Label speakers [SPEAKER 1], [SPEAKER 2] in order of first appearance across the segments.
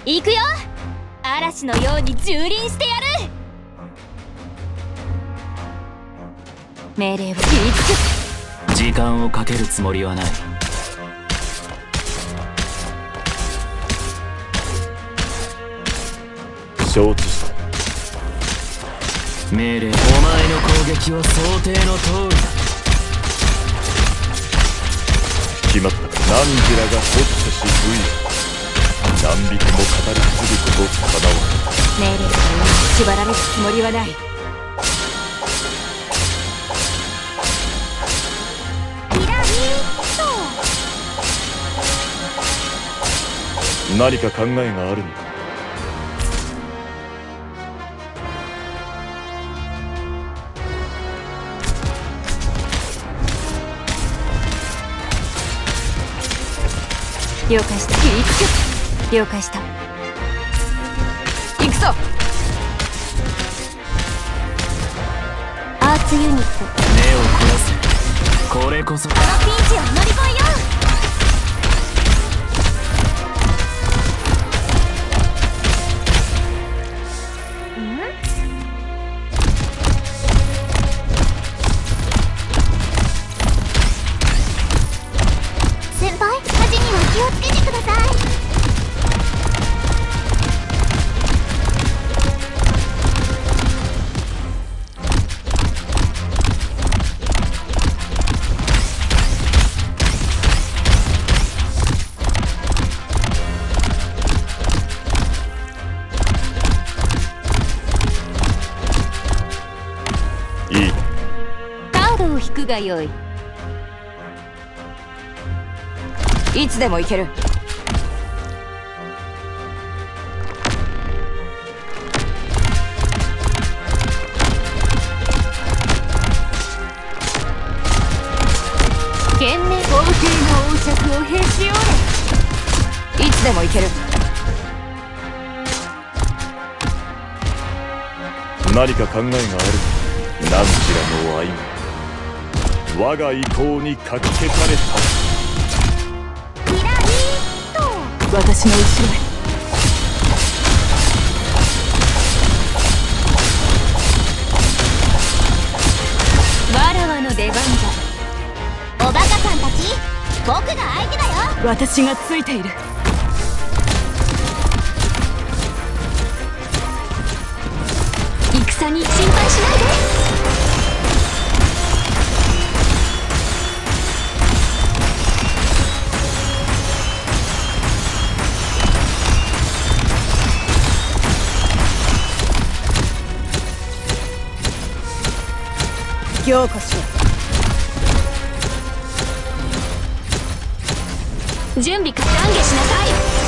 [SPEAKER 1] 行くよ。嵐のように蹂躙してやる。命令を聞いつく。
[SPEAKER 2] 時間をかけるつもりはない。
[SPEAKER 3] 承知した。
[SPEAKER 2] 命令。お前の攻撃は想定の通りだ。
[SPEAKER 3] 決まった。何時らが発射し不意。何匹も語り継ぐことかなわ
[SPEAKER 1] 命令に縛られるつもりはない。ピラミッド。
[SPEAKER 3] 何か考えがあるのか。
[SPEAKER 1] 了解した。切りつく。了解した。行くぞ。アーツユニット。
[SPEAKER 2] 目を凝らせ。これこそ。
[SPEAKER 1] このピンチを乗り越えよう。先輩、火事には気をつけてください。
[SPEAKER 3] いい。
[SPEAKER 1] カードを引くがよい。いつでも行ける。懸命高級な王爵をへし折れ。いつでも行ける。
[SPEAKER 3] 何か考えがある。何ちらの愛が我が意向にかき消された。
[SPEAKER 1] 私の後ろへ。わらわの出番だ。おバカさんたち、僕が相手だよ。私がついている。戦に心配しないで。強化しよう。準備か懺悔しなさ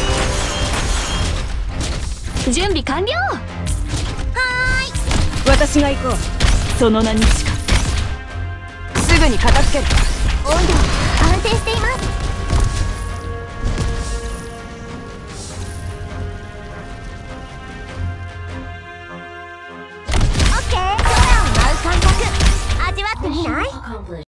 [SPEAKER 1] い。準備完了。はーい。私が行こう。その名に誓ってすぐに片付ける。温度安定しています。